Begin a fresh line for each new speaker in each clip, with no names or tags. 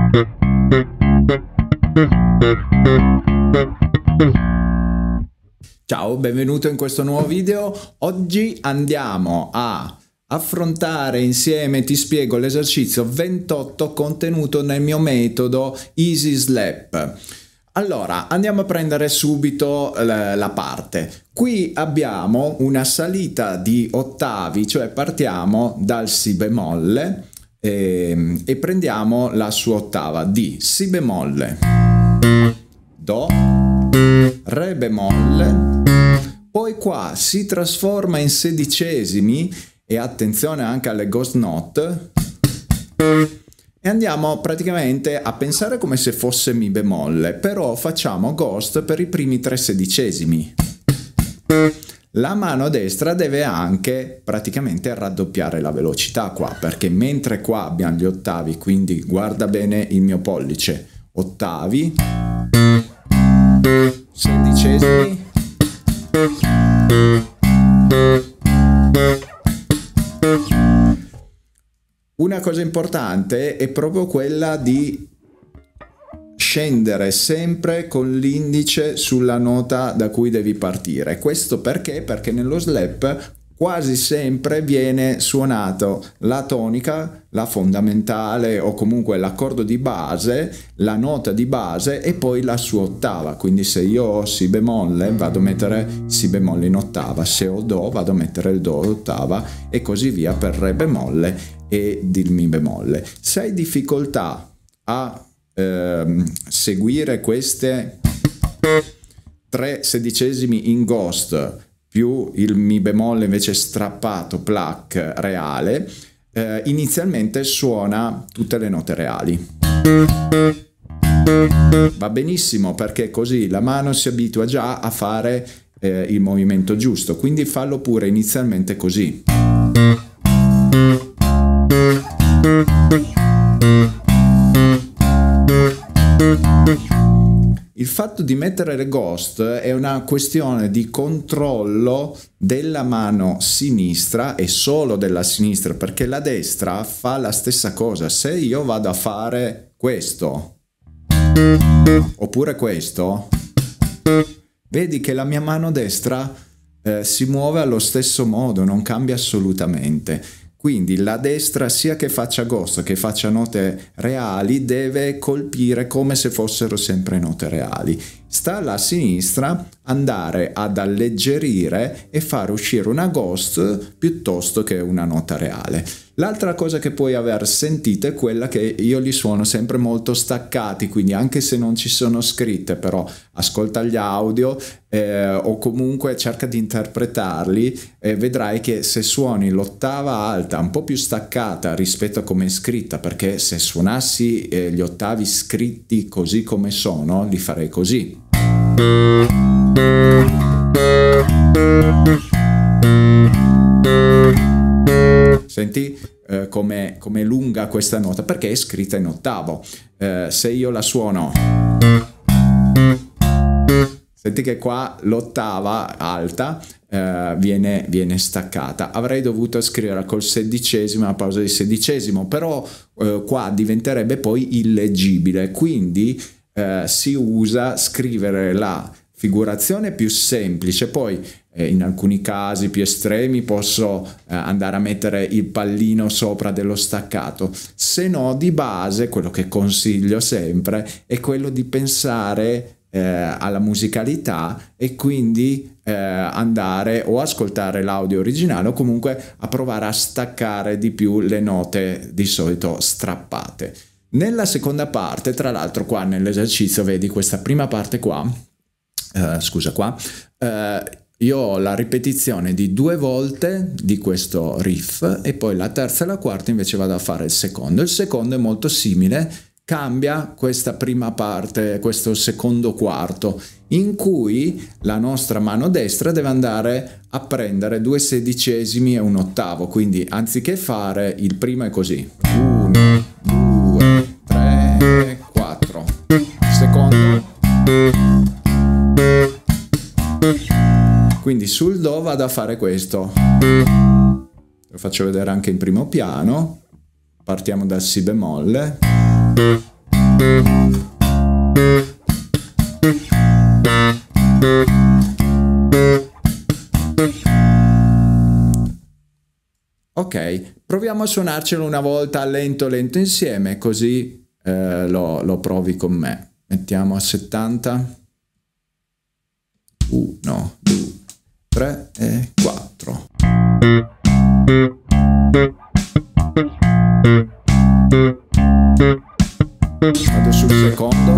Ciao, benvenuto in questo nuovo video. Oggi andiamo a affrontare insieme, ti spiego l'esercizio 28 contenuto nel mio metodo Easy Slap. Allora, andiamo a prendere subito la parte. Qui abbiamo una salita di ottavi, cioè partiamo dal Si bemolle e prendiamo la sua ottava di Si bemolle, Do, Re bemolle, poi qua si trasforma in sedicesimi e attenzione anche alle ghost note e andiamo praticamente a pensare come se fosse Mi bemolle, però facciamo ghost per i primi tre sedicesimi. La mano destra deve anche praticamente raddoppiare la velocità qua, perché mentre qua abbiamo gli ottavi, quindi guarda bene il mio pollice, ottavi, sedicesimi, una cosa importante è proprio quella di scendere sempre con l'indice sulla nota da cui devi partire. Questo perché? Perché nello slap quasi sempre viene suonato la tonica, la fondamentale o comunque l'accordo di base, la nota di base e poi la sua ottava. Quindi se io ho Si bemolle vado a mettere Si bemolle in ottava, se ho Do vado a mettere il Do ottava e così via per Re bemolle e il Mi bemolle. Se hai difficoltà a seguire queste tre sedicesimi in ghost più il Mi bemolle invece strappato pluck reale, inizialmente suona tutte le note reali. Va benissimo perché così la mano si abitua già a fare il movimento giusto, quindi fallo pure inizialmente così. Il fatto di mettere le ghost è una questione di controllo della mano sinistra e solo della sinistra, perché la destra fa la stessa cosa. Se io vado a fare questo oppure questo, vedi che la mia mano destra si muove allo stesso modo, non cambia assolutamente. Quindi la destra, sia che faccia ghost che faccia note reali, deve colpire come se fossero sempre note reali. Sta alla sinistra andare ad alleggerire e fare uscire una ghost piuttosto che una nota reale. L'altra cosa che puoi aver sentito è quella che io li suono sempre molto staccati, quindi anche se non ci sono scritte, però ascolta gli audio o comunque cerca di interpretarli e vedrai che se suoni l'ottava alta un po' più staccata rispetto a come è scritta, perché se suonassi gli ottavi scritti così come sono, li farei così. Senti come è lunga questa nota perché è scritta in ottavo. Se io la suono, senti che qua l'ottava alta viene staccata. Avrei dovuto scrivere col sedicesimo, una pausa di sedicesimo, però qua diventerebbe poi illeggibile, quindi si usa scrivere la figurazione più semplice, poi in alcuni casi più estremi posso andare a mettere il pallino sopra dello staccato, se no di base quello che consiglio sempre è quello di pensare alla musicalità e quindi andare o ascoltare l'audio originale o comunque a provare a staccare di più le note di solito strappate. Nella seconda parte, tra l'altro qua nell'esercizio vedi questa prima parte qua, scusa qua, io ho la ripetizione di 2 volte di questo riff e poi la terza e la quarta invece vado a fare il secondo. Il secondo è molto simile, cambia questa prima parte, questo secondo quarto, in cui la nostra mano destra deve andare a prendere 2 sedicesimi e un ottavo, quindi anziché fare il primo è così, 1, 2, 3, 4, secondo, quindi sul Do vado a fare questo, lo faccio vedere anche in primo piano, partiamo dal Si bemolle, Ok, proviamo a suonarcelo una volta lento lento insieme, così lo provi con me. Mettiamo a 70. 1, 2, 3 e 4. Vado sul secondo.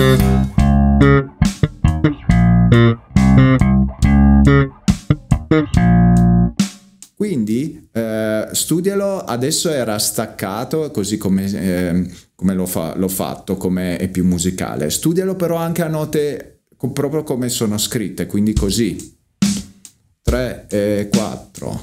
Quindi studialo, adesso era staccato così come l'ho fatto, come è più musicale. Studialo però anche a note proprio come sono scritte, quindi così. 3 e 4.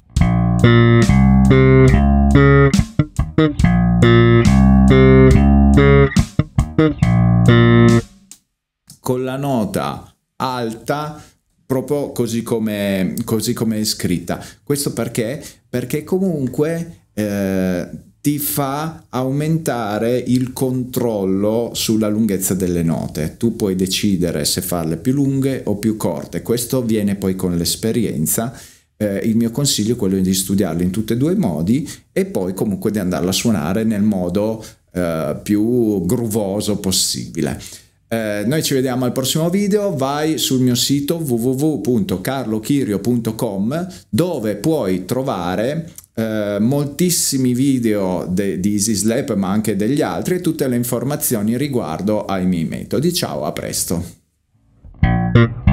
Con la nota alta proprio così come è scritta. Questo perché? Perché comunque ti fa aumentare il controllo sulla lunghezza delle note. Tu puoi decidere se farle più lunghe o più corte. Questo viene poi con l'esperienza. Il mio consiglio è quello di studiarlo in tutti e due i modi e poi comunque di andarla a suonare nel modo più groovoso possibile. Noi ci vediamo al prossimo video. Vai sul mio sito www.carlochirio.com dove puoi trovare moltissimi video di Easy Slap ma anche degli altri e tutte le informazioni riguardo ai miei metodi. Ciao, a presto.